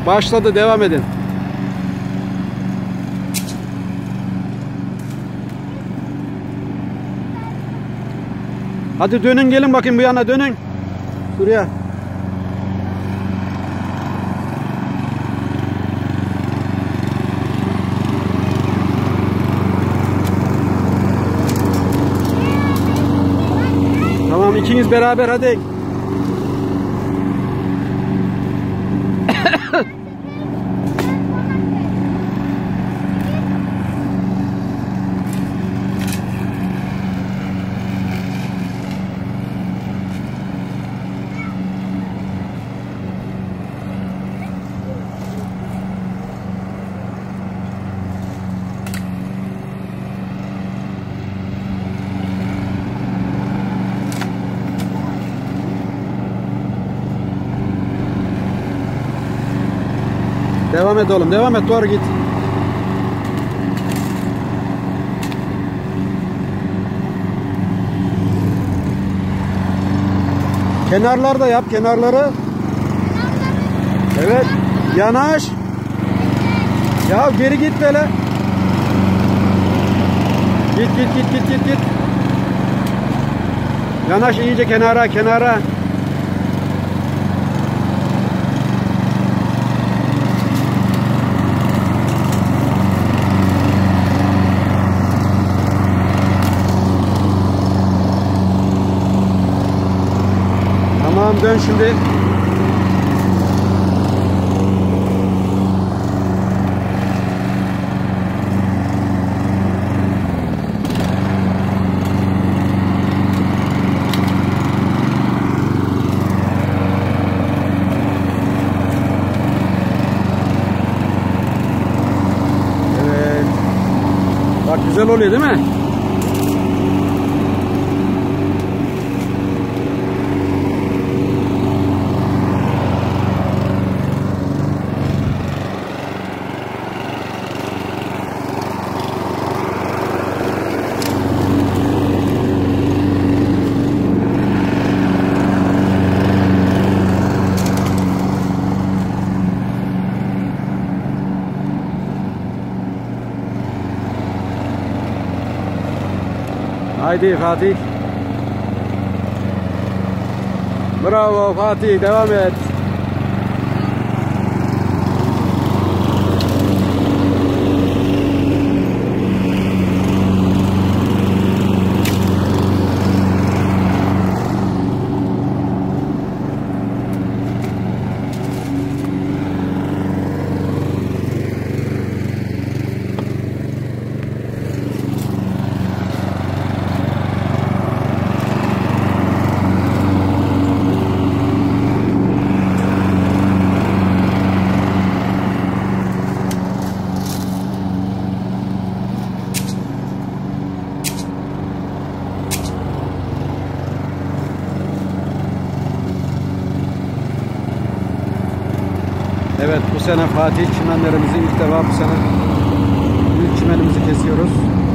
Başladı, devam edin. Hadi dönün, gelin bakayım bu yana, dönün. Şuraya. Tamam, ikiniz beraber hadi. Devam et oğlum, devam et, doğru git. Kenarlarda yap, kenarları. Evet, yanaş. Ya geri git böyle. Git. Yanaş iyice kenara, kenara. Tamam, dön şimdi. Evet. Bak, güzel oluyor değil mi? Haydi Fatih. Bravo Fatih, devam et. Evet, bu sene Fatih çimenlerimizi ilk defa bu sene büyük çimenimizi kesiyoruz.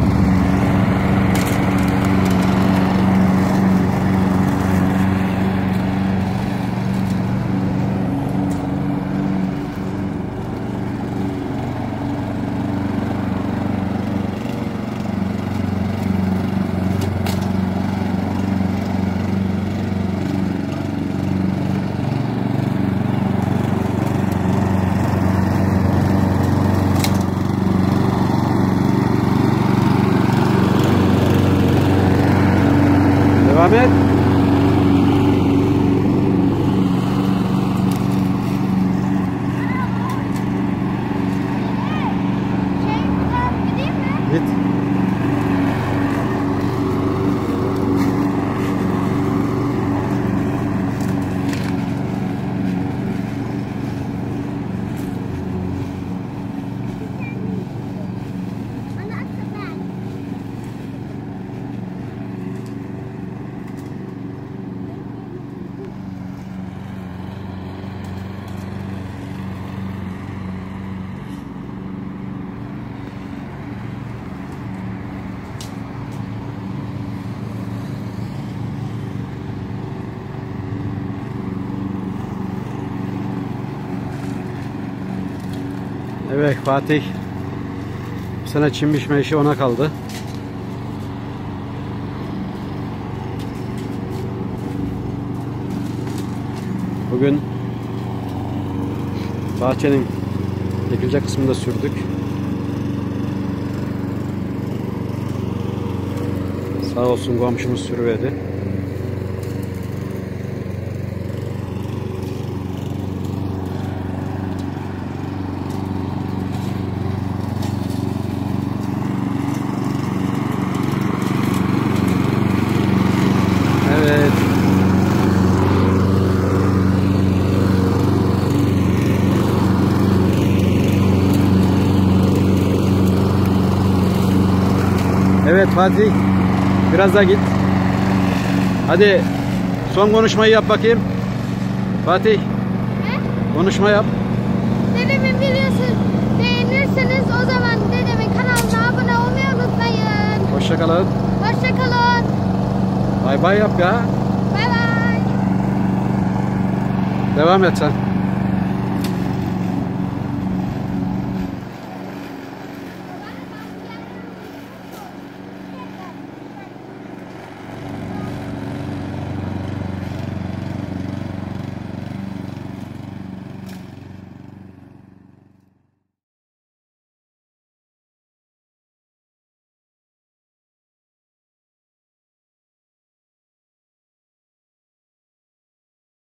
Devam et. Git. Evet Fatih, bu sene çim biçme işi ona kaldı. Bugün bahçenin ekilecek kısmını da sürdük. Sağ olsun komşumuz sürüverdi. Evet. Evet Fatih, biraz daha git. Hadi son konuşmayı yap bakayım. Fatih, konuşma yap. Dedemin videosu beğenirseniz o zaman dedemin kanalına abone olmayı unutmayın. Hoşça kalın. Hoşça kalın. Bay bay yap ya. Bay bay. Devam et sen.